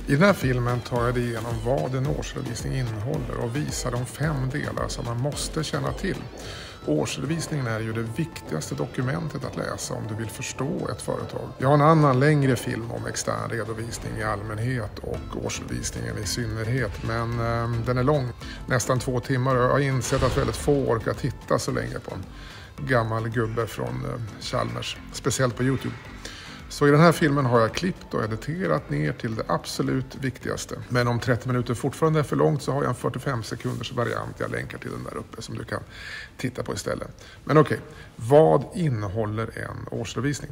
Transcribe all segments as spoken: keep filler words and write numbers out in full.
I den här filmen tar jag dig igenom vad en årsredovisning innehåller och visar de fem delar som man måste känna till. Årsredovisningen är ju det viktigaste dokumentet att läsa om du vill förstå ett företag. Jag har en annan längre film om extern redovisning i allmänhet och årsredovisningen i synnerhet, men eh, den är lång, nästan två timmar, och jag har insett att väldigt få orkar titta så länge på en gammal gubbe från eh, Chalmers, speciellt på YouTube. Så i den här filmen har jag klippt och editerat ner till det absolut viktigaste. Men om trettio minuter fortfarande är för långt så har jag en fyrtiofem sekunders variant jag länkar till den där uppe som du kan titta på istället. Men okej, vad innehåller en årsredovisning?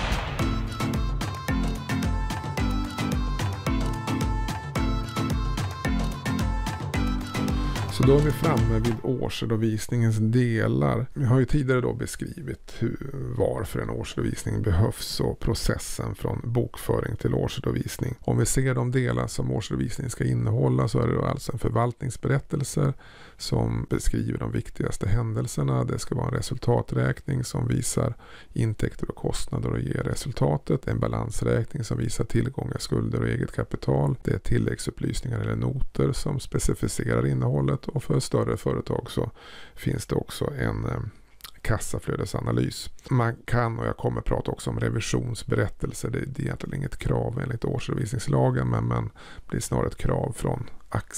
Så då är vi framme vid årsredovisningens delar. Vi har ju tidigare då beskrivit hur, varför en årsredovisning behövs och processen från bokföring till årsredovisning. Om vi ser de delar som årsredovisningen ska innehålla så är det då alltså en förvaltningsberättelse som beskriver de viktigaste händelserna. Det ska vara en resultaträkning som visar intäkter och kostnader och ger resultatet. En balansräkning som visar tillgångar, skulder och eget kapital. Det är tilläggsupplysningar eller noter som specificerar innehållet. Och för större företag så finns det också en eh, kassaflödesanalys. Man kan, och jag kommer prata också om revisionsberättelser, det, det är egentligen inget krav enligt årsredovisningslagen, men man blir snarare ett krav från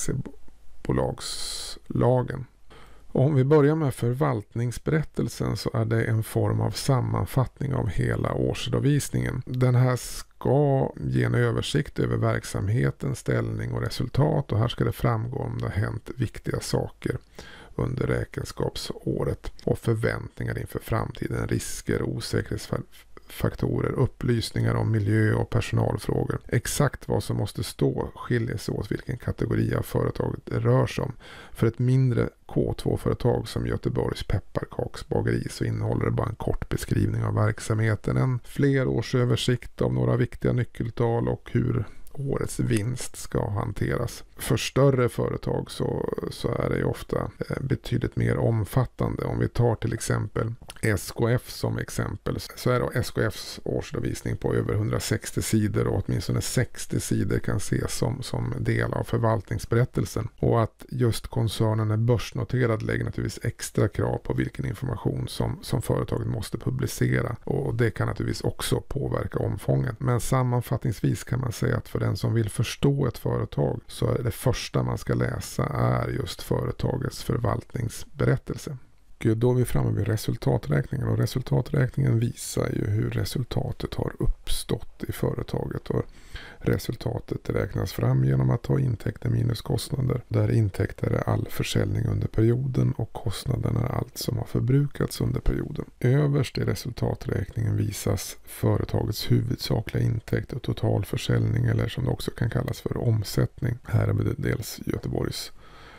aktiebolagslagen. Om vi börjar med förvaltningsberättelsen så är det en form av sammanfattning av hela årsredovisningen. Den här ska ge en översikt över verksamhetens ställning och resultat, och här ska det framgå om det har hänt viktiga saker under räkenskapsåret och förväntningar inför framtiden, risker, osäkerhetsfaktorer, upplysningar om miljö- och personalfrågor. Exakt vad som måste stå skiljer sig åt vilken kategori av företaget det rör sig om. För ett mindre K två-företag som Göteborgs pepparkaksbageri så innehåller det bara en kort beskrivning av verksamheten, en flerårsöversikt av några viktiga nyckeltal och hur årets vinst ska hanteras. För större företag så, så är det ju ofta betydligt mer omfattande. Om vi tar till exempel S K F som exempel, så är då S K Fs årsredovisning på över hundrasextio sidor, och åtminstone sextio sidor kan ses som, som del av förvaltningsberättelsen. Och att just koncernen är börsnoterad lägger naturligtvis extra krav på vilken information som, som företaget måste publicera, och det kan naturligtvis också påverka omfånget. Men sammanfattningsvis kan man säga att för den som vill förstå ett företag så är det första man ska läsa är just företagets förvaltningsberättelse. Då är vi framme vid resultaträkningen, och resultaträkningen visar ju hur resultatet har uppstått i företaget, och resultatet räknas fram genom att ta intäkter minus kostnader, där intäkter är all försäljning under perioden och kostnaderna är allt som har förbrukats under perioden. Överst i resultaträkningen visas företagets huvudsakliga intäkt och totalförsäljning, eller som det också kan kallas för omsättning. Här är det dels Göteborgs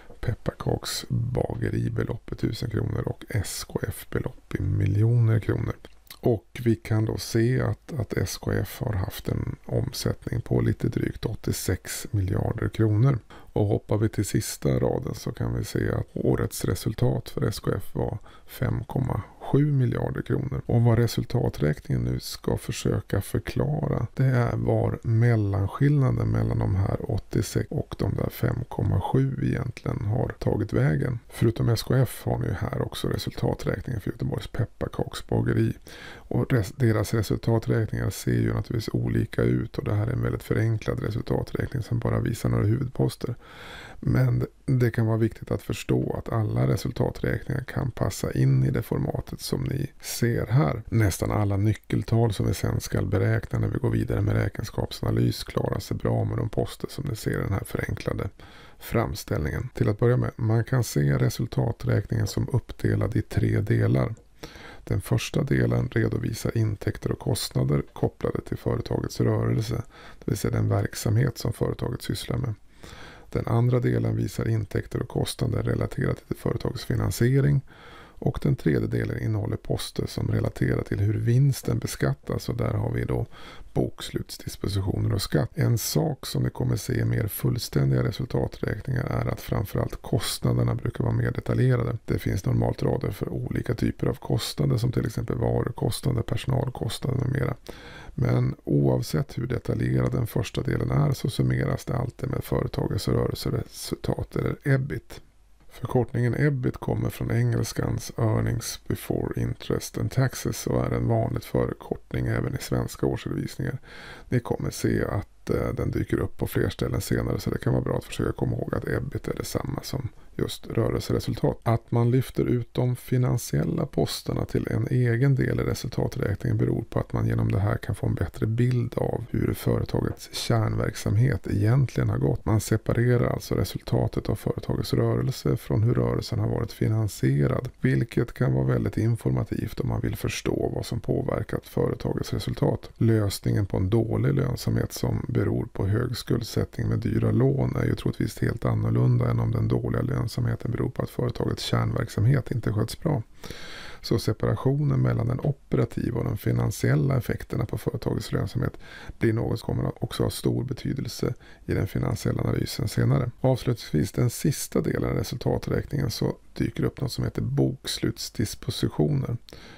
pepparkaksbageri belopp i tusen kronor och S K F belopp i miljoner kronor. Och vi kan då se att, att S K F har haft en omsättning på lite drygt åttiosex miljarder kronor. Och hoppar vi till sista raden så kan vi se att årets resultat för S K F var fem komma sju miljarder kronor. Och vad resultaträkningen nu ska försöka förklara, det är var mellanskillnaden mellan de här åttiosex och de där fem komma sju egentligen har tagit vägen. Förutom S K F har ni ju här också resultaträkningen för Göteborgs pepparkaksbageri. Och res- deras resultaträkningar ser ju naturligtvis olika ut, och det här är en väldigt förenklad resultaträkning som bara visar några huvudposter. Men det kan vara viktigt att förstå att alla resultaträkningar kan passa in i det formatet som ni ser här. Nästan alla nyckeltal som vi sen ska beräkna när vi går vidare med räkenskapsanalys klarar sig bra med de poster som ni ser i den här förenklade framställningen. Till att börja med, man kan se resultaträkningen som uppdelad i tre delar. Den första delen redovisar intäkter och kostnader kopplade till företagets rörelse, det vill säga den verksamhet som företaget sysslar med. Den andra delen visar intäkter och kostnader relaterade till företagets finansiering, och den tredje delen innehåller poster som relaterar till hur vinsten beskattas, och där har vi då bokslutsdispositioner och skatt. En sak som vi kommer se i mer fullständiga resultaträkningar är att framförallt kostnaderna brukar vara mer detaljerade. Det finns normalt rader för olika typer av kostnader som till exempel varukostnader, personalkostnader med mera. Men oavsett hur detaljerad den första delen är så summeras det alltid med företagets rörelseresultat eller E B I T. Förkortningen E B I T kommer från engelskans Earnings Before Interest and Taxes och är en vanlig förkortning även i svenska årsredovisningar. Ni kommer se att eh, den dyker upp på fler ställen senare, så det kan vara bra att försöka komma ihåg att E B I T är detsamma som just rörelseresultat. Att man lyfter ut de finansiella posterna till en egen del i resultaträkningen beror på att man genom det här kan få en bättre bild av hur företagets kärnverksamhet egentligen har gått. Man separerar alltså resultatet av företagets rörelse från hur rörelsen har varit finansierad, vilket kan vara väldigt informativt om man vill förstå vad som påverkat företagets resultat. Lösningen på en dålig lönsamhet som beror på hög skuldsättning med dyra lån är ju troligtvis helt annorlunda än om den dåliga lönsamheten Lönsamheten beror på att företagets kärnverksamhet inte sköts bra. Så separationen mellan den operativa och de finansiella effekterna på företagets lönsamhet blir något som kommer också ha stor betydelse i den finansiella analysen senare. Avslutningsvis den sista delen av resultaträkningen så dyker upp något som heter bokslutsdispositioner.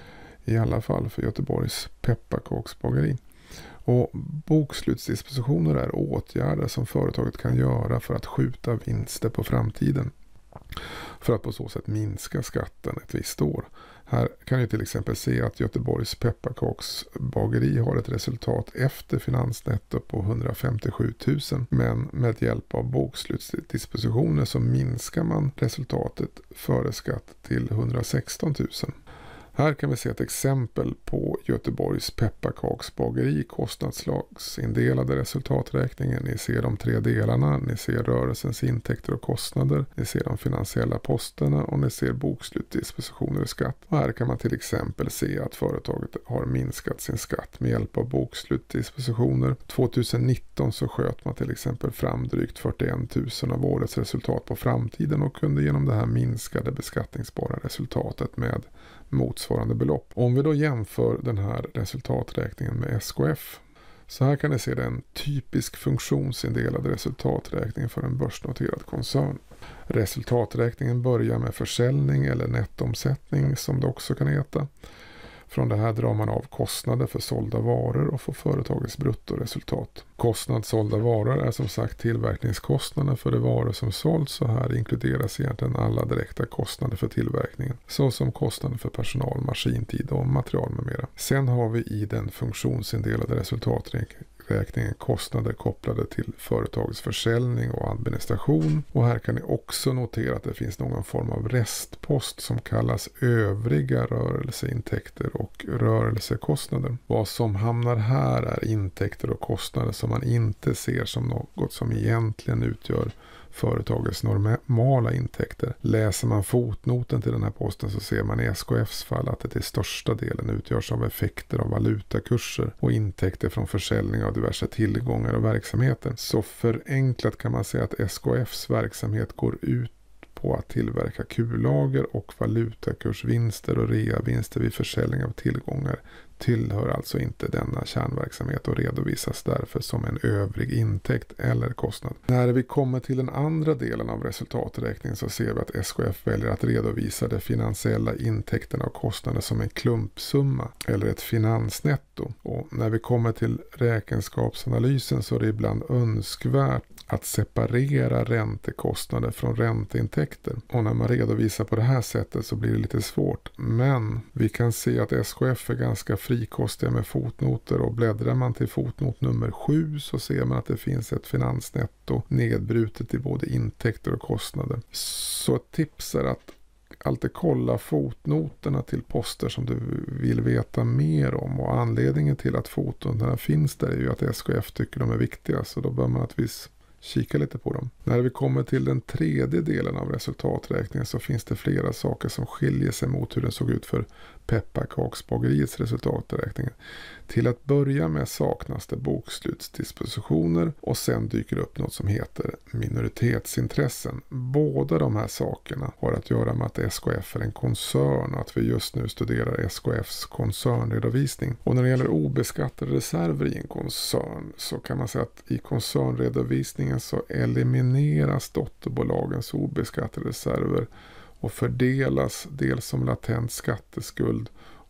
I alla fall för Göteborgs pepparkaksbageri. Och bokslutsdispositioner är åtgärder som företaget kan göra för att skjuta vinster på framtiden, för att på så sätt minska skatten ett visst år. Här kan ni till exempel se att Göteborgs pepparkaksbageri har ett resultat efter finansnetto på hundrafemtiosju tusen, men med hjälp av bokslutsdispositioner så minskar man resultatet före skatt till hundrasexton tusen. Här kan vi se ett exempel på Göteborgs pepparkaksbageri kostnadslagsindelade resultaträkningen. Ni ser de tre delarna, ni ser rörelsens intäkter och kostnader, ni ser de finansiella posterna och ni ser bokslutsdispositioner och skatt. Och här kan man till exempel se att företaget har minskat sin skatt med hjälp av bokslutsdispositioner. tjugonitton så sköt man till exempel fram drygt fyrtioen tusen av årets resultat på framtiden och kunde genom det här minskade beskattningsbara resultatet med motsvarande belopp. Om vi då jämför den här resultaträkningen med S K F, så här kan ni se den typisk funktionsindelade resultaträkning för en börsnoterad koncern. Resultaträkningen börjar med försäljning eller nettomsättning som det också kan heta. Från det här drar man av kostnader för sålda varor och får företagets bruttoresultat. Kostnad sålda varor är som sagt tillverkningskostnader för de varor som sålts, så här inkluderas egentligen alla direkta kostnader för tillverkningen, såsom kostnader för personal, maskintid och material med mera. Sen har vi i den funktionsindelade resultaträkningen kostnader kopplade till företagets försäljning och administration, och här kan ni också notera att det finns någon form av restpost som kallas övriga rörelseintäkter och rörelsekostnader. Vad som hamnar här är intäkter och kostnader som man inte ser som något som egentligen utgör företagets normala intäkter. Läser man fotnoten till den här posten så ser man i S K Fs fall att det till största delen utgörs av effekter av valutakurser och intäkter från försäljning av diverse tillgångar och verksamheter. Så förenklat kan man säga att S K Fs verksamhet går ut på att tillverka kullager, och valutakursvinster och reavinster vid försäljning av tillgångar tillhör alltså inte denna kärnverksamhet och redovisas därför som en övrig intäkt eller kostnad. När vi kommer till den andra delen av resultaträkningen så ser vi att S K F väljer att redovisa de finansiella intäkterna och kostnaderna som en klumpsumma eller ett finansnetto. Och när vi kommer till räkenskapsanalysen så är det ibland önskvärt att separera räntekostnader från ränteintäkter. Och när man redovisar på det här sättet så blir det lite svårt. Men vi kan se att S K F är ganska frikostiga med fotnoter, och bläddrar man till fotnot nummer sju så ser man att det finns ett finansnetto nedbrutet i både intäkter och kostnader. Så ett tips är att alltid kolla fotnoterna till poster som du vill veta mer om, och anledningen till att fotnoterna finns där är ju att S K F tycker de är viktiga, så då bör man naturligtvis kika lite på dem. När vi kommer till den tredje delen av resultaträkningen så finns det flera saker som skiljer sig mot hur den såg ut för pepparkaksbageriets resultaträkning. Till att börja med saknas det bokslutsdispositioner, och sen dyker upp något som heter minoritetsintressen. Båda de här sakerna har att göra med att S K F är en koncern och att vi just nu studerar S K Fs koncernredovisning. Och när det gäller obeskattade reserver i en koncern så kan man säga att i koncernredovisningen så elimineras dotterbolagens obeskattade reserver och fördelas dels som latent skatteskuld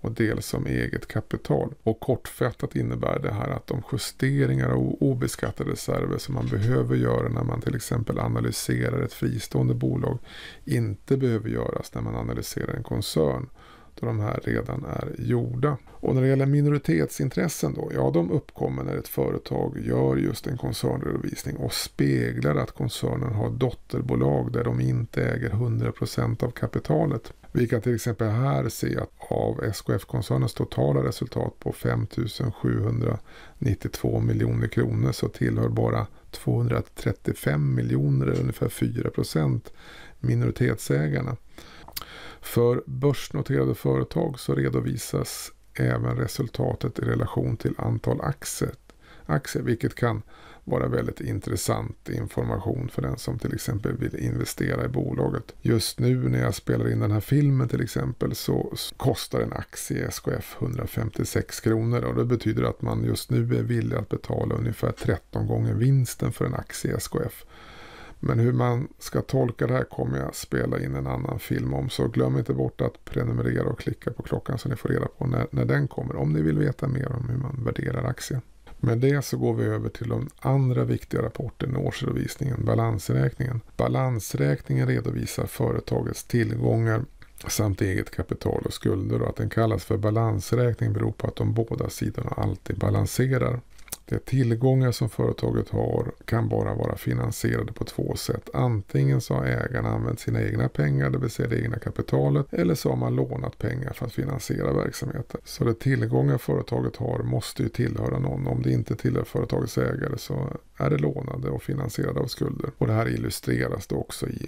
och dels som eget kapital. Och kortfattat innebär det här att de justeringar och obeskattade reserver som man behöver göra när man till exempel analyserar ett fristående bolag inte behöver göras när man analyserar en koncern, då de här redan är gjorda. Och när det gäller minoritetsintressen då, ja de uppkommer när ett företag gör just en koncernredovisning och speglar att koncernen har dotterbolag där de inte äger hundra procent av kapitalet. Vi kan till exempel här se att av S K F-koncernens totala resultat på fem tusen sjuhundranittiotvå miljoner kronor så tillhör bara tvåhundratrettiofem miljoner, ungefär fyra procent, minoritetsägarna. För börsnoterade företag så redovisas även resultatet i relation till antal aktier, aktier, vilket kan vara väldigt intressant information för den som till exempel vill investera i bolaget. Just nu när jag spelar in den här filmen till exempel så kostar en aktie i S K F hundrafemtiosex kronor och det betyder att man just nu är villig att betala ungefär tretton gånger vinsten för en aktie i S K F. Men hur man ska tolka det här kommer jag spela in en annan film om, så glöm inte bort att prenumerera och klicka på klockan så ni får reda på när, när den kommer, om ni vill veta mer om hur man värderar aktier. Med det så går vi över till den andra viktiga rapporten i årsredovisningen, balansräkningen. Balansräkningen redovisar företagets tillgångar samt eget kapital och skulder, och att den kallas för balansräkning beror på att de båda sidorna alltid balanserar. De tillgångar som företaget har kan bara vara finansierade på två sätt. Antingen så har ägarna använt sina egna pengar, det vill säga det egna kapitalet, eller så har man lånat pengar för att finansiera verksamheten. Så de tillgångar företaget har måste ju tillhöra någon. Om det inte tillhör företagets ägare så är det lånade och finansierade av skulder. Och det här illustreras då också i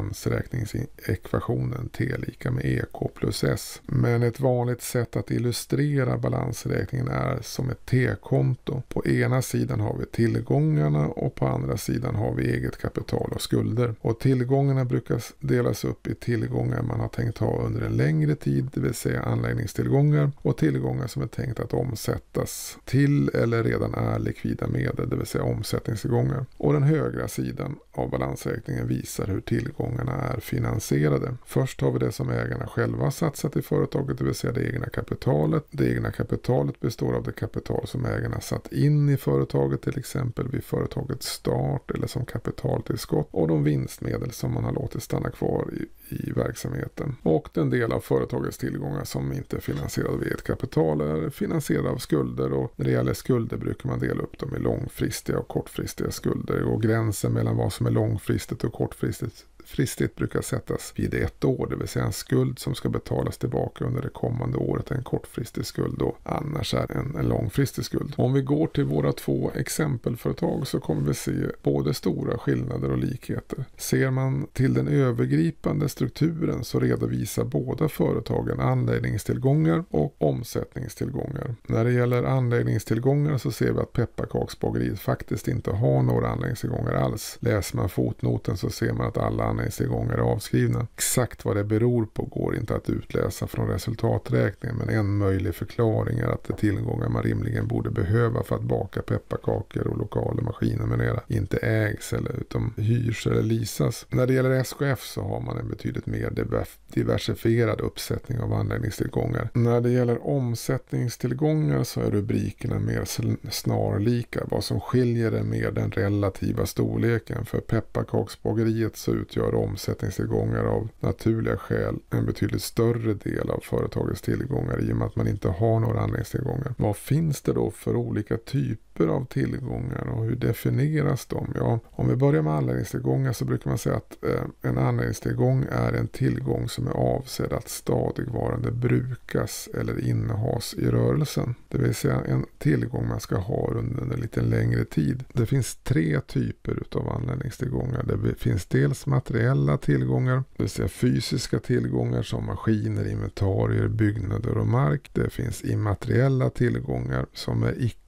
balansräkningsekvationen T lika med E K plus S. Men ett vanligt sätt att illustrera balansräkningen är som ett T-konto. På ena sidan har vi tillgångarna och på andra sidan har vi eget kapital och skulder. Och tillgångarna brukar delas upp i tillgångar man har tänkt ha under en längre tid, det vill säga anläggningstillgångar, och tillgångar som är tänkt att omsättas till eller redan är likvida medel, det vill säga omsättningstillgångar. Och den högra sidan av balansräkningen visar hur tillgångarna är finansierade. Först har vi det som ägarna själva satsat i företaget, det vill säga det egna kapitalet. Det egna kapitalet består av det kapital som ägarna satt in i företaget, till exempel vid företagets start eller som kapitaltillskott, och de vinstmedel som man har låtit stanna kvar i, i verksamheten. Och den del av företagets tillgångar som inte är finansierad via ett kapital är finansierad av skulder, och när det gäller skulder brukar man dela upp dem i långfristiga och kortfristiga skulder, och gränsen mellan vad som är långfristigt och kortfristigt fristigt brukar sättas vid ett år, det vill säga en skuld som ska betalas tillbaka under det kommande året, en kortfristig skuld, och annars är en, en långfristig skuld. Om vi går till våra två exempelföretag så kommer vi se både stora skillnader och likheter. Ser man till den övergripande strukturen så redovisar båda företagen anläggningstillgångar och omsättningstillgångar. När det gäller anläggningstillgångar så ser vi att Pepparkaksbageriet faktiskt inte har några anläggningstillgångar alls. Läser man fotnoten så ser man att alla anläggningstillgångar är avskrivna. Exakt vad det beror på går inte att utläsa från resultaträkningen, men en möjlig förklaring är att det tillgångar man rimligen borde behöva för att baka pepparkakor och lokaler, maskiner med mera inte ägs eller utom hyrs eller leasas. När det gäller S K F så har man en betydligt mer diversifierad uppsättning av anläggningstillgångar. När det gäller omsättningstillgångar så är rubrikerna mer snarlika. Vad som skiljer är mer den relativa storleken. För Pepparkaksbageriet så utgör omsättningstillgångar av naturliga skäl en betydligt större del av företagets tillgångar i och med att man inte har några anläggningstillgångar. Vad finns det då för olika typer av tillgångar och hur definieras de? Ja, om vi börjar med anläggningstillgångar så brukar man säga att eh, en anläggningstillgång är en tillgång som är avsedd att stadigvarande brukas eller innehas i rörelsen. Det vill säga en tillgång man ska ha under en lite längre tid. Det finns tre typer av anläggningstillgångar. Det finns dels materiella tillgångar, det vill säga fysiska tillgångar som maskiner, inventarier, byggnader och mark. Det finns immateriella tillgångar som är icke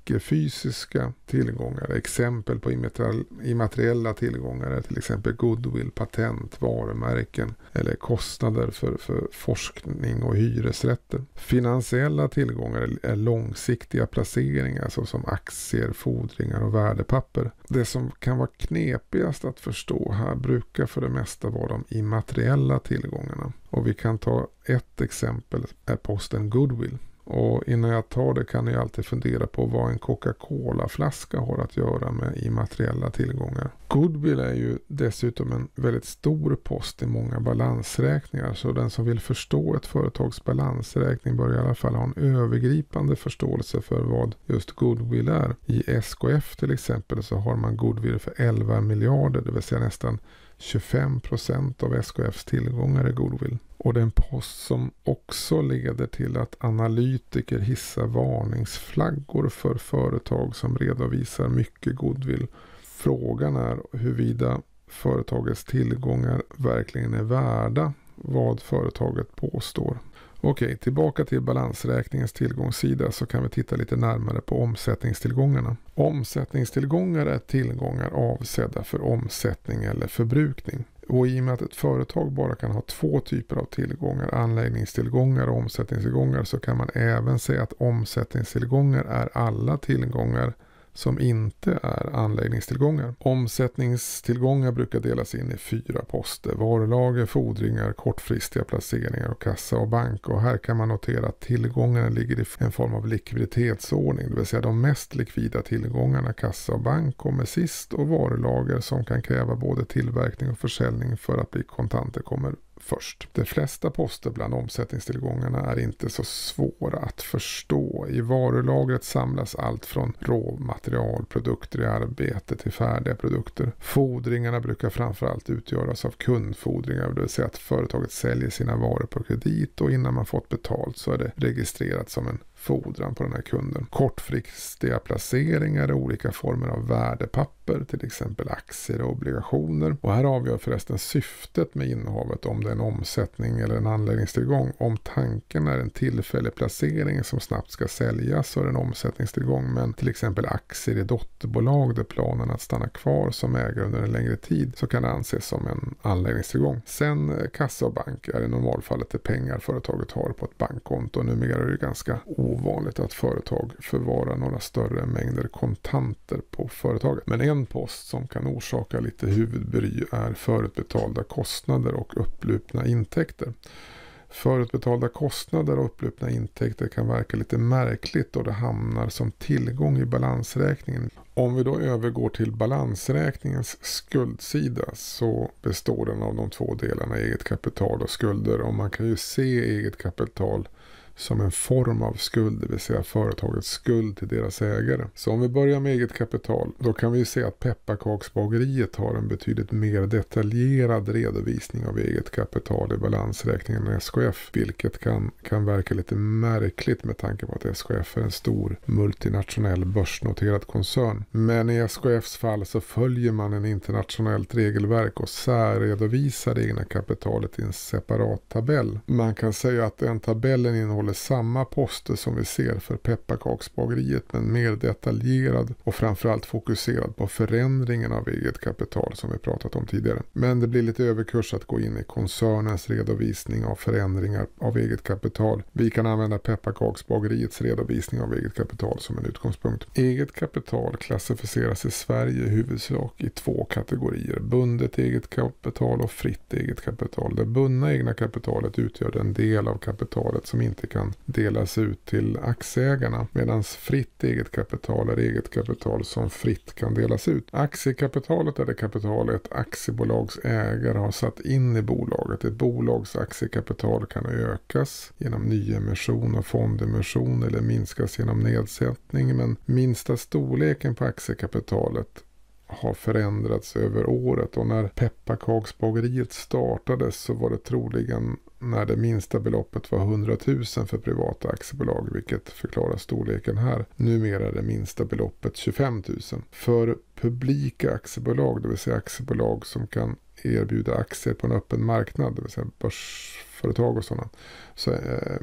icke-fysiska tillgångar. Exempel på immateriella tillgångar är till exempel goodwill, patent, varumärken eller kostnader för, för forskning och hyresrätter. Finansiella tillgångar är långsiktiga placeringar såsom aktier, fordringar och värdepapper. Det som kan vara knepigast att förstå här brukar för det mesta vara de immateriella tillgångarna. Och vi kan ta ett exempel, är posten goodwill. Och innan jag tar det kan ni alltid fundera på vad en Coca-Cola-flaska har att göra med immateriella tillgångar. Goodwill är ju dessutom en väldigt stor post i många balansräkningar, så den som vill förstå ett företags balansräkning bör i alla fall ha en övergripande förståelse för vad just goodwill är. I S K F till exempel så har man goodwill för elva miljarder, det vill säga nästan tjugofem procent av S K F:s tillgångar är goodwill. Och det är en post som också leder till att analytiker hissar varningsflaggor för företag som redovisar mycket goodwill. Frågan är huruvida företagets tillgångar verkligen är värda vad företaget påstår. Okej, tillbaka till balansräkningens tillgångssida så kan vi titta lite närmare på omsättningstillgångarna. Omsättningstillgångar är tillgångar avsedda för omsättning eller förbrukning. Och i och med att ett företag bara kan ha två typer av tillgångar, anläggningstillgångar och omsättningstillgångar, så kan man även säga att omsättningstillgångar är alla tillgångar som inte är anläggningstillgångar. Omsättningstillgångar brukar delas in i fyra poster: varulager, fordringar, kortfristiga placeringar och kassa och bank. Och här kan man notera att tillgångarna ligger i en form av likviditetsordning, det vill säga de mest likvida tillgångarna, kassa och bank, kommer sist, och varulager som kan kräva både tillverkning och försäljning för att bli kontanter kommer först. De flesta poster bland omsättningstillgångarna är inte så svåra att förstå. I varulagret samlas allt från råmaterial, produkter i arbete till färdiga produkter. Fordringarna brukar framförallt utgöras av kundfordringar, det vill säga att företaget säljer sina varor på kredit och innan man fått betalt så är det registrerat som en fordran på den här kunden. Kortfristiga placeringar är olika former av värdepapper, till exempel aktier och obligationer. Och här avgör förresten syftet med innehavet om det är en omsättning eller en anläggningstillgång. Om tanken är en tillfällig placering som snabbt ska säljas så är det en omsättningstillgång, men till exempel aktier i dotterbolag där planen att stanna kvar som ägare under en längre tid så kan det anses som en anläggningstillgång. Sen kassa och bank är i normalfallet det pengar företaget har på ett bankkonto. Numera är det ganska ovanligt att företag förvarar några större mängder kontanter på företaget. Men en post som kan orsaka lite huvudbry är förutbetalda kostnader och upplupna intäkter. Förutbetalda kostnader och upplupna intäkter kan verka lite märkligt och det hamnar som tillgång i balansräkningen. Om vi då övergår till balansräkningens skuldsida så består den av de två delarna eget kapital och skulder, och man kan ju se eget kapital som en form av skuld, det vill säga företagets skuld till deras ägare. Så om vi börjar med eget kapital, då kan vi se att Pepparkaksbageriet har en betydligt mer detaljerad redovisning av eget kapital i balansräkningen än S K F, vilket kan, kan verka lite märkligt med tanke på att S K F är en stor multinationell börsnoterad koncern. Men i S K Fs fall så följer man en internationellt regelverk och särredovisar det egna kapitalet i en separat tabell. Man kan säga att den tabellen innehåller samma poster som vi ser för Pepparkaksbageriet, men mer detaljerad och framförallt fokuserad på förändringen av eget kapital som vi pratat om tidigare. Men det blir lite överkurs att gå in i koncernens redovisning av förändringar av eget kapital. Vi kan använda Pepparkaksbageriets redovisning av eget kapital som en utgångspunkt. Eget kapital klassificeras i Sverige i huvudsak i två kategorier: bundet eget kapital och fritt eget kapital. Det bundna egna kapitalet utgör den del av kapitalet som inte kan delas ut till aktieägarna, medan fritt eget kapital är eget kapital som fritt kan delas ut. Aktiekapitalet är det kapital ett aktiebolags ägare har satt in i bolaget. Ett bolags aktiekapital kan ökas genom nyemission och fondemission eller minskas genom nedsättning, men minsta storleken på aktiekapitalet har förändrats över året, och när Pepparkaksbageriet startades så var det troligen när det minsta beloppet var hundratusen för privata aktiebolag, vilket förklarar storleken här. Numera är det minsta beloppet tjugofem tusen. För publika aktiebolag, det vill säga aktiebolag som kan erbjuda aktier på en öppen marknad, det vill säga börsföretag och sådana, så, eh,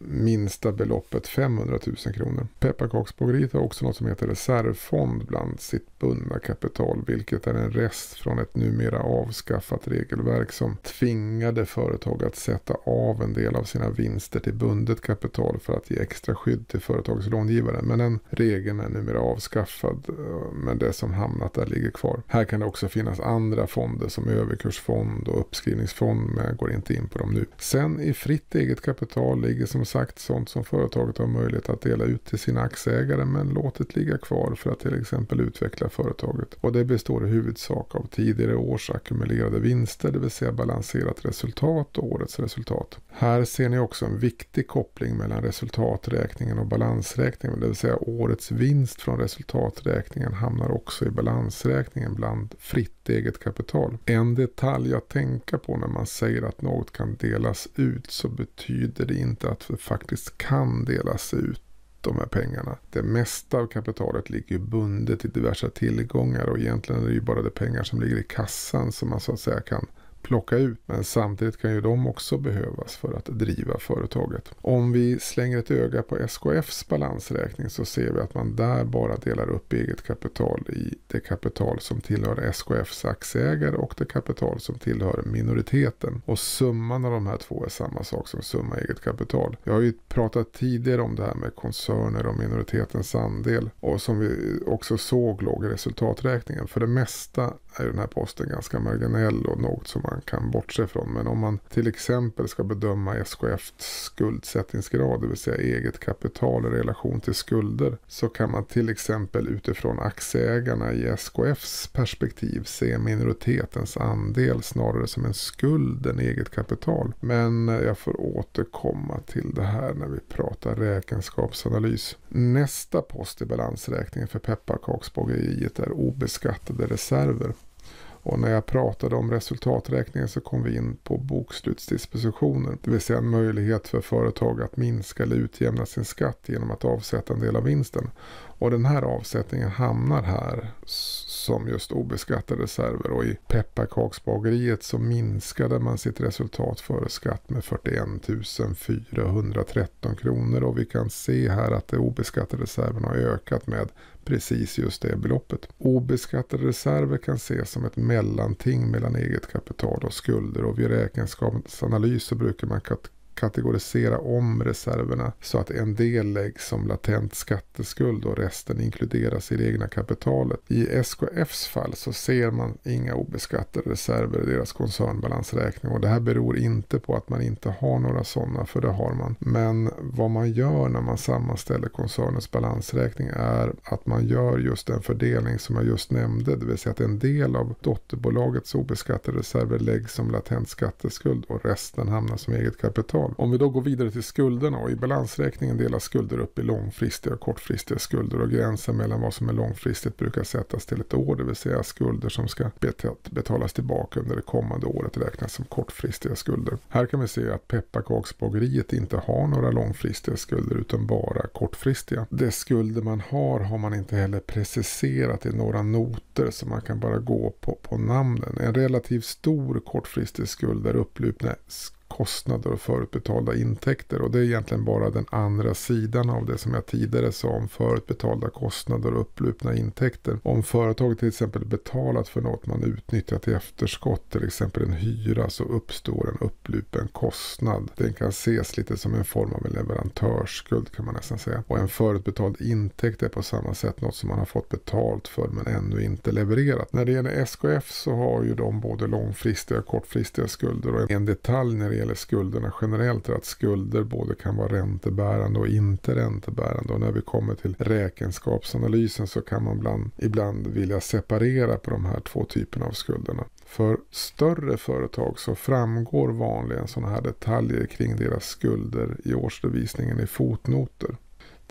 minsta beloppet femhundratusen kronor. Pepparkaksbageriet har också något som heter reservfond bland sitt bundna kapital, vilket är en rest från ett numera avskaffat regelverk som tvingade företag att sätta av en del av sina vinster till bundet kapital för att ge extra skydd till företagets långivare. Men den regeln är numera avskaffad, men det som hamnat där ligger kvar. Här kan det också finnas andra fonder som överkursfond och uppskrivningsfond, men jag går inte in på dem nu. Sen i fritt eget kapital ligger som sagt sånt som företaget har möjlighet att dela ut till sina aktieägare, men låtit ligga kvar för att till exempel utveckla företaget. Och det består i huvudsak av tidigare års ackumulerade vinster, det vill säga balanserat resultat och årets resultat. Här ser ni också en viktig koppling mellan resultaträkningen och balansräkningen, det vill säga årets vinst från resultaträkningen hamnar också i balansräkningen bland fritt eget kapital. En detalj att tänka på när man säger att något kan delas ut, så betyder det inte att det faktiskt kan delas ut de här pengarna. Det mesta av kapitalet ligger bundet i diverse tillgångar, och egentligen är det ju bara de pengar som ligger i kassan som man så att säga kan plocka ut, men samtidigt kan ju de också behövas för att driva företaget. Om vi slänger ett öga på S K F:s balansräkning så ser vi att man där bara delar upp eget kapital i det kapital som tillhör S K F:s aktieägare och det kapital som tillhör minoriteten. Och summan av de här två är samma sak som summa eget kapital. Jag har ju pratat tidigare om det här med koncerner och minoritetens andel, och som vi också såg låg i resultaträkningen. För det mesta är den här posten ganska marginell och något som man kan bortse från. Men om man till exempel ska bedöma S K F:s skuldsättningsgrad, det vill säga eget kapital i relation till skulder, så kan man till exempel utifrån aktieägarna i S K F:s perspektiv se minoritetens andel snarare som en skuld än eget kapital. Men jag får återkomma till det här när vi pratar räkenskapsanalys. Nästa post i balansräkningen för pepparkaksbageriet är obeskattade reserver. Och när jag pratade om resultaträkningen så kom vi in på bokslutsdispositioner, det vill säga en möjlighet för företag att minska eller utjämna sin skatt genom att avsätta en del av vinsten. Och den här avsättningen hamnar här som just obeskattade reserver, och i pepparkaksbageriet så minskade man sitt resultat före skatt med fyrtioen tusen fyrahundratretton kronor, och vi kan se här att de obeskattade reserverna har ökat med precis just det beloppet. Obeskattade reserver kan ses som ett mellanting mellan eget kapital och skulder, och vid räkenskapsanalys så brukar man kat- kategorisera om reserverna så att en del läggs som latent skatteskuld och resten inkluderas i det egna kapitalet. I S K F:s fall så ser man inga obeskattade reserver i deras koncernbalansräkning, och det här beror inte på att man inte har några sådana, för det har man. Men vad man gör när man sammanställer koncernens balansräkning är att man gör just den fördelning som jag just nämnde, det vill säga att en del av dotterbolagets obeskattade reserver läggs som latent skatteskuld och resten hamnar som eget kapital. Om vi då går vidare till skulderna, och i balansräkningen delas skulder upp i långfristiga och kortfristiga skulder, och gränsen mellan vad som är långfristigt brukar sättas till ett år, det vill säga skulder som ska betalas tillbaka under det kommande året räknas som kortfristiga skulder. Här kan vi se att pepparkaksbageriet inte har några långfristiga skulder utan bara kortfristiga. De skulder man har har man inte heller preciserat i några noter, så man kan bara gå på, på namnen. En relativt stor kortfristig skuld är upplupna kostnader och förutbetalda intäkter, och det är egentligen bara den andra sidan av det som jag tidigare sa om förutbetalda kostnader och upplupna intäkter. Om företaget till exempel betalat för något man utnyttjat i efterskott, till exempel en hyra, så uppstår en upplupen kostnad. Den kan ses lite som en form av en leverantörsskuld, kan man nästan säga. Och en förutbetald intäkt är på samma sätt något som man har fått betalt för men ännu inte levererat. När det gäller S K F så har ju de både långfristiga och kortfristiga skulder, och en detalj när det gäller skulderna generellt är att skulder både kan vara räntebärande och inte räntebärande, och när vi kommer till räkenskapsanalysen så kan man bland, ibland vilja separera på de här två typerna av skulderna. För större företag så framgår vanligen sådana här detaljer kring deras skulder i årsredovisningen i fotnoter.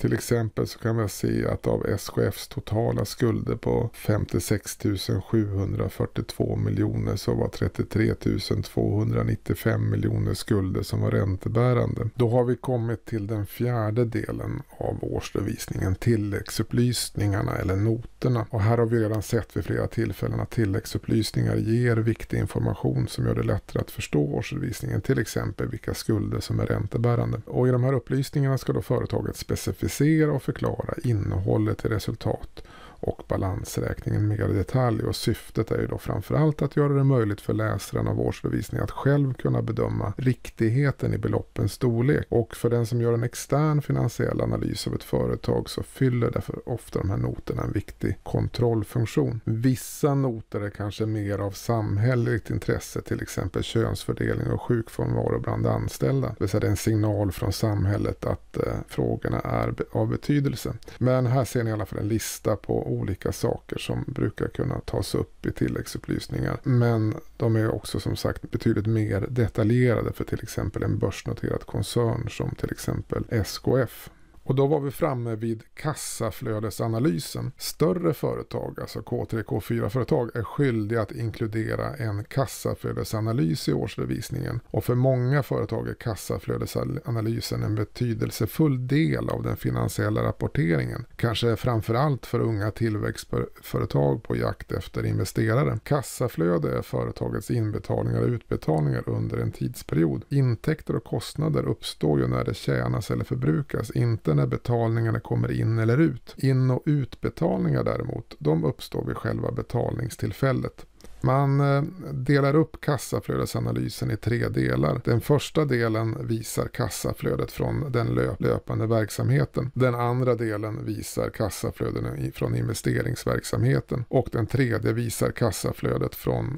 Till exempel så kan man se att av S K F:s totala skulder på femtiosex tusen sjuhundrafyrtiotvå miljoner så var trettiotre tusen tvåhundranittiofem miljoner skulder som var räntebärande. Då har vi kommit till den fjärde delen av årsredovisningen, tilläggsupplysningarna eller noterna. Och här har vi redan sett vid flera tillfällen att tilläggsupplysningar ger viktig information som gör det lättare att förstå årsredovisningen, till exempel vilka skulder som är räntebärande. Och i de här upplysningarna ska då företaget specificera och förklara innehållet i resultat och balansräkningen mer i detalj, och syftet är ju då framförallt att göra det möjligt för läsaren av årsredovisningen att själv kunna bedöma riktigheten i beloppens storlek. Och för den som gör en extern finansiell analys av ett företag så fyller därför ofta de här noterna en viktig kontrollfunktion. Vissa noter är kanske mer av samhälleligt intresse, till exempel könsfördelning och sjukfrånvaro bland anställda. Det vill säga det är en signal från samhället att eh, frågorna är av betydelse. Men här ser ni i alla fall en lista på olika saker som brukar kunna tas upp i tilläggsupplysningar. Men de är också som sagt betydligt mer detaljerade för till exempel en börsnoterad koncern som till exempel S K F. Och då var vi framme vid kassaflödesanalysen. Större företag, alltså K tre K fyra-företag, är skyldiga att inkludera en kassaflödesanalys i årsredovisningen. Och för många företag är kassaflödesanalysen en betydelsefull del av den finansiella rapporteringen. Kanske framförallt för unga tillväxtföretag på jakt efter investerare. Kassaflöde är företagets inbetalningar och utbetalningar under en tidsperiod. Intäkter och kostnader uppstår ju när det tjänas eller förbrukas, inte när betalningarna kommer in eller ut. In- och utbetalningar däremot, de uppstår vid själva betalningstillfället. Man delar upp kassaflödesanalysen i tre delar. Den första delen visar kassaflödet från den löpande verksamheten. Den andra delen visar kassaflöden från investeringsverksamheten. Och den tredje visar kassaflödet från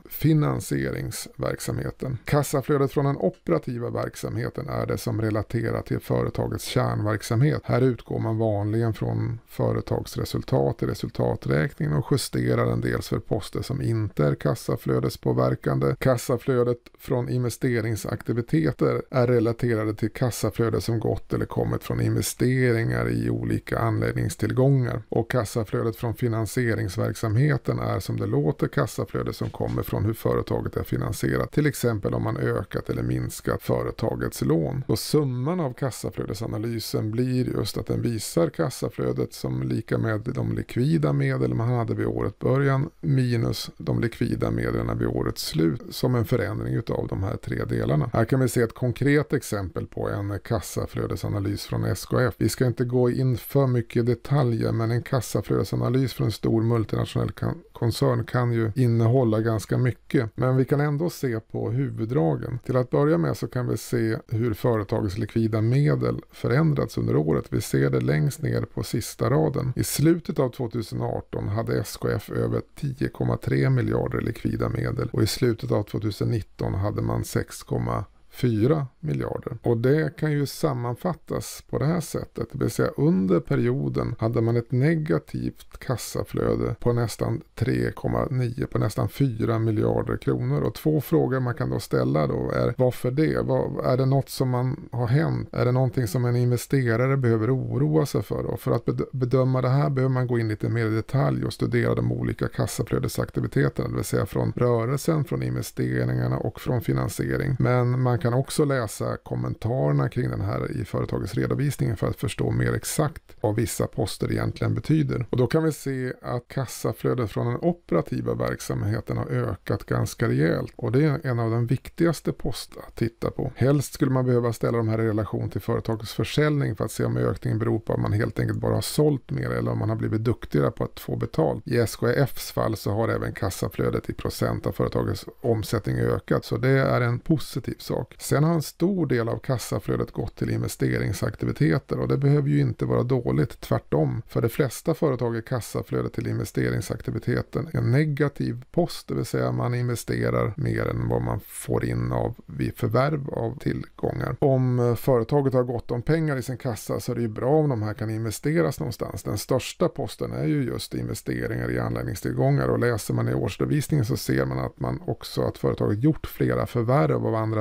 finansieringsverksamheten. Kassaflödet från den operativa verksamheten är det som relaterar till företagets kärnverksamhet. Här utgår man vanligen från företagsresultat i resultaträkningen och justerar en dels för poster som inte är kassaflödespåverkande. Kassaflödet från investeringsaktiviteter är relaterade till kassaflöde som gått eller kommit från investeringar i olika anläggningstillgångar. Och kassaflödet från finansieringsverksamheten är som det låter kassaflöde som kommer från hur företaget är finansierat. Till exempel om man ökat eller minskat företagets lån. Och summan av kassaflödesanalysen blir just att den visar kassaflödet som lika med de likvida medel man hade vid årets början minus de likvida medlen vid årets slut som en förändring utav de här tre delarna. Här kan vi se ett konkret exempel på en kassaflödesanalys från S K F. Vi ska inte gå in för mycket detaljer, men en kassaflödesanalys från en stor multinationell koncern kan ju innehålla ganska mycket. Men vi kan ändå se på huvuddragen. Till att börja med så kan vi se hur företagets likvida medel förändrats under året. Vi ser det längst ner på sista raden. I slutet av tjugoarton hade S K F över tio komma tre miljarder likvida medel och i slutet av tjugonitton hade man sex komma fyra miljarder. Och det kan ju sammanfattas på det här sättet. Det vill säga under perioden hade man ett negativt kassaflöde på nästan tre komma nio, på nästan fyra miljarder kronor. Och två frågor man kan då ställa då är varför det? Var, är det något som man har hänt? Är det någonting som en investerare behöver oroa sig för? Och för att bedöma det här behöver man gå in lite mer i detalj och studera de olika kassaflödesaktiviteterna. Det vill säga från rörelsen, från investeringarna och från finansiering. Men man kan också läsa kommentarerna kring den här i företagets redovisning för att förstå mer exakt vad vissa poster egentligen betyder. Och då kan vi se att kassaflödet från den operativa verksamheten har ökat ganska rejält. Och det är en av de viktigaste posterna att titta på. Helst skulle man behöva ställa de här i relation till företagets försäljning för att se om ökningen beror på att man helt enkelt bara har sålt mer eller om man har blivit duktigare på att få betalt. I S K F:s fall så har även kassaflödet i procent av företagets omsättning ökat, så det är en positiv sak. Sen har en stor del av kassaflödet gått till investeringsaktiviteter och det behöver ju inte vara dåligt, tvärtom. För de flesta företag är kassaflödet till investeringsaktiviteten en negativ post, det vill säga man investerar mer än vad man får in av vid förvärv av tillgångar. Om företaget har gott om pengar i sin kassa så är det ju bra om de här kan investeras någonstans. Den största posten är ju just investeringar i anläggningstillgångar och läser man i årsredovisningen så ser man att man också att företaget gjort flera förvärv av andra verksamheter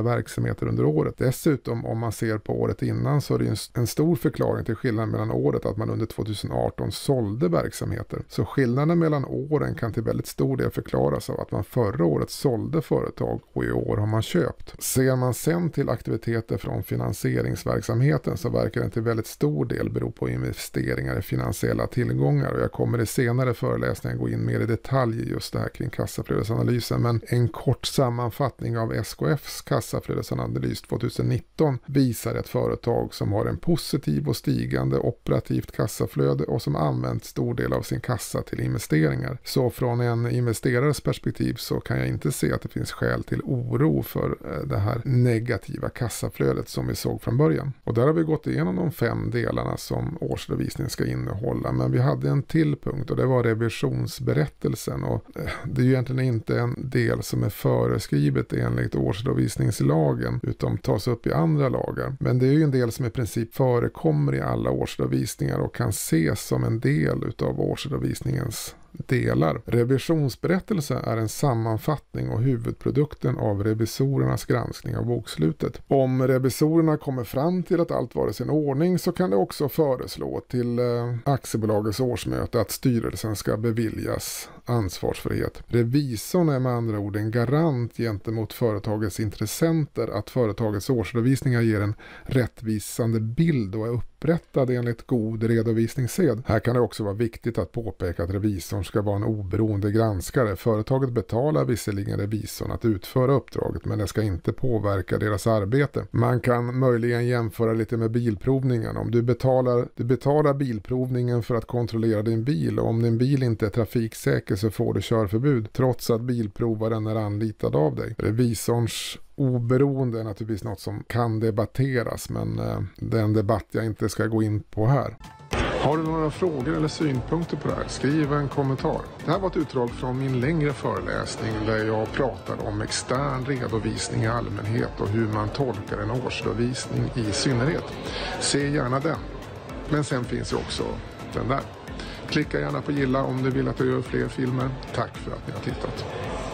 verksamheter under året. Dessutom om man ser på året innan så är det en, en stor förklaring till skillnaden mellan året att man under tjugoarton sålde verksamheter. Så skillnaden mellan åren kan till väldigt stor del förklaras av att man förra året sålde företag och i år har man köpt. Ser man sen till aktiviteter från finansieringsverksamheten så verkar den till väldigt stor del bero på investeringar i finansiella tillgångar, och jag kommer i senare föreläsningar gå in mer i detalj i just det här kring kassaflödesanalysen, men en kort sammanfattning av S K F:s kassaflödesanalys tjugonitton visar ett företag som har en positiv och stigande operativt kassaflöde och som använt stor del av sin kassa till investeringar. Så från en investerares perspektiv så kan jag inte se att det finns skäl till oro för det här negativa kassaflödet som vi såg från början. Och där har vi gått igenom de fem delarna som årsredovisningen ska innehålla, men vi hade en till punkt och det var revisionsberättelsen, och det är ju egentligen inte en del som är föreskrivet enligt årsredovisningslagen utan tas upp i andra lagar. Men det är ju en del som i princip förekommer i alla årsredovisningar och kan ses som en del utav årsredovisningens delar. Revisionsberättelse är en sammanfattning och huvudprodukten av revisorernas granskning av bokslutet. Om revisorerna kommer fram till att allt var i sin ordning så kan det också föreslå till eh, aktiebolagets årsmöte att styrelsen ska beviljas ansvarsfrihet. Revisorn är med andra ord en garant gentemot företagets intressenter att företagets årsredovisningar ger en rättvisande bild och är upprättad enligt god redovisningssed. Här kan det också vara viktigt att påpeka att revisorn ska vara en oberoende granskare. Företaget betalar visserligen revisorn att utföra uppdraget, men det ska inte påverka deras arbete. Man kan möjligen jämföra lite med bilprovningen. Om du betalar, du betalar bilprovningen för att kontrollera din bil, och om din bil inte är trafiksäker så får du körförbud trots att bilprovaren är anlitad av dig. Revisorns oberoende är naturligtvis något som kan debatteras, men eh, det är en debatt jag inte ska gå in på här. Har du några frågor eller synpunkter på det här? Skriv en kommentar. Det här var ett utdrag från min längre föreläsning där jag pratar om extern redovisning i allmänhet och hur man tolkar en årsredovisning i synnerhet. Se gärna den. Men sen finns ju också den där. Klicka gärna på gilla om du vill att jag gör fler filmer. Tack för att ni har tittat.